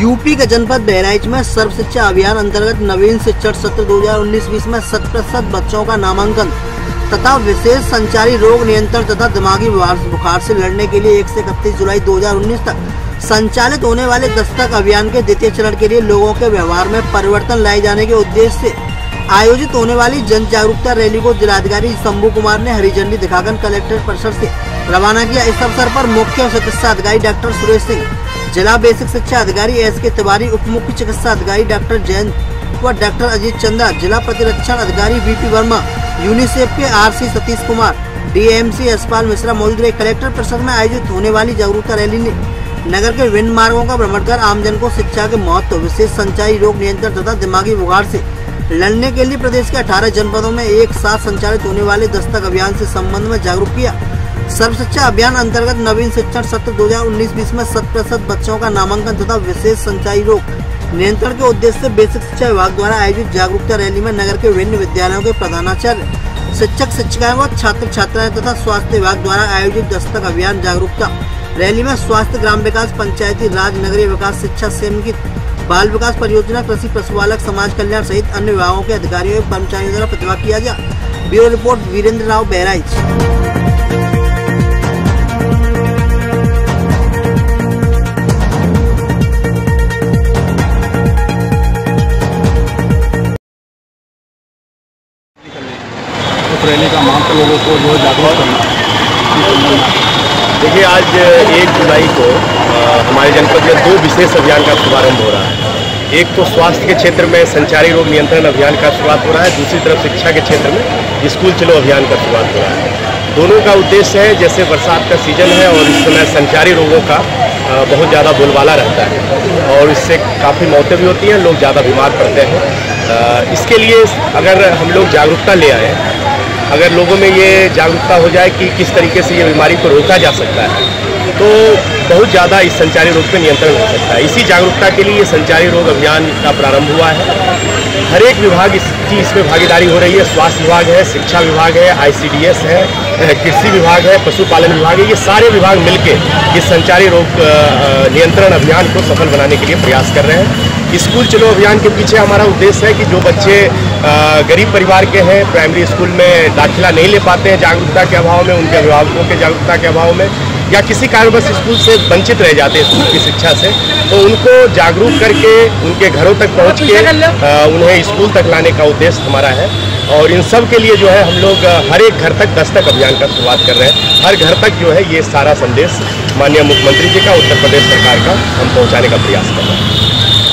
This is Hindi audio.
यूपी के जनपद बहराइच में सर्व शिक्षा अभियान अंतर्गत नवीन शिक्षण सत्र 2019-20 में 100% बच्चों का नामांकन तथा विशेष संचारी रोग नियंत्रण तथा दिमागी बुखार से लड़ने के लिए 1 से 31 जुलाई 2019 तक संचालित होने वाले दस्तक अभियान के द्वितीय चरण के लिए लोगों के व्यवहार में परिवर्तन लाए जाने के उद्देश्य से आयोजित होने वाली जन जागरूकता रैली को जिलाधिकारी शंभू कुमार ने हरी झंडी दिखाकर कलेक्ट्रेट परिसर से रवाना किया। इस अवसर पर मुख्य चिकित्सा अधिकारी डॉक्टर सुरेश सिंह, जिला बेसिक शिक्षा अधिकारी एस.के. तिवारी, उप मुख्य चिकित्सा अधिकारी डॉक्टर जैन व डॉक्टर अजीत चंदा, जिला प्रतिरक्षण अधिकारी वी.पी. वर्मा, यूनिसेफ के आर.सी. सतीश कुमार, डी.एम.सी. यशपाल मिश्रा मौजूद रहे। कलेक्टर परिसर में आयोजित होने वाली जागरूकता रैली ने नगर के विभिन्न मार्गों का भ्रमण कर आमजन को शिक्षा के महत्व, विशेष संचारी रोग नियंत्रण तथा दिमागी बुखार से लड़ने के लिए प्रदेश के 18 जनपदों में एक साथ संचालित होने वाले दस्तक अभियान से संबंध में जागरूक किया। सर्व शिक्षा अभियान अंतर्गत नवीन शिक्षण सत्र 2019-20 में 100% बच्चों का नामांकन तथा विशेष संचारी रोग नियंत्रण के उद्देश्य से बेसिक शिक्षा विभाग द्वारा आयोजित जागरूकता रैली में नगर के विभिन्न विद्यालयों के प्रधानाचार्य, शिक्षक, शिक्षिकाएं व छात्र छात्राएं तथा स्वास्थ्य विभाग द्वारा आयोजित दस्तक अभियान जागरूकता रैली में स्वास्थ्य, ग्राम विकास, पंचायती राज, नगरीय विकास, शिक्षा, सैनिक, बाल विकास परियोजना, कृषि, पशुपालक, समाज कल्याण सहित अन्य विभागों के अधिकारियों एवं कर्मचारियों द्वारा प्रतिभाग किया गया। Bureau report, Virendra Rao, Bahraich. Rally का मांग लोगों को जो जागरूक करना। देखिए, आज 1 जुलाई को हमारे जनपद में 2 विशेष अभियान का शुभारंभ हो रहा है। एक तो स्वास्थ्य के क्षेत्र में संचारी रोग नियंत्रण अभियान का शुरुआत हो रहा है, दूसरी तरफ शिक्षा के क्षेत्र में स्कूल चलो अभियान का शुरुआत हो रहा है। दोनों का उद्देश्य है, जैसे बरसात का सीजन है और इस समय संचारी रोगों का बहुत ज़्यादा बोलबाला रहता है और इससे काफ़ी मौतें भी होती हैं, लोग ज़्यादा बीमार पड़ते हैं। इसके लिए अगर हम लोग जागरूकता ले आए, अगर लोगों में ये जागरूकता हो जाए कि किस तरीके से ये बीमारी को रोका जा सकता है, तो बहुत ज़्यादा इस संचारी रोग पे नियंत्रण हो सकता है। इसी जागरूकता के लिए ये संचारी रोग अभियान का प्रारंभ हुआ है। हर एक विभाग इसमें भागीदारी हो रही है। स्वास्थ्य विभाग है, शिक्षा विभाग है, ICDS है, कृषि विभाग है, पशुपालन विभाग है। ये सारे विभाग मिलकर इस संचारी रोग नियंत्रण अभियान को सफल बनाने के लिए प्रयास कर रहे हैं। स्कूल चलो अभियान के पीछे हमारा उद्देश्य है कि जो बच्चे गरीब परिवार के हैं, प्राइमरी स्कूल में दाखिला नहीं ले पाते हैं जागरूकता के अभाव में, उनके अभिभावकों के जागरूकता के अभाव में, या किसी कारणवश स्कूल से वंचित रह जाते हैं स्कूल की शिक्षा से, तो उनको जागरूक करके उनके घरों तक पहुंच के उन्हें स्कूल तक लाने का उद्देश्य हमारा है। और इन सब के लिए जो है हम लोग हर एक घर तक दस्तक अभियान का शुरुआत कर रहे हैं। हर घर तक जो है ये सारा संदेश माननीय मुख्यमंत्री जी का, उत्तर प्रदेश सरकार का हम पहुँचाने का प्रयास कर रहे हैं।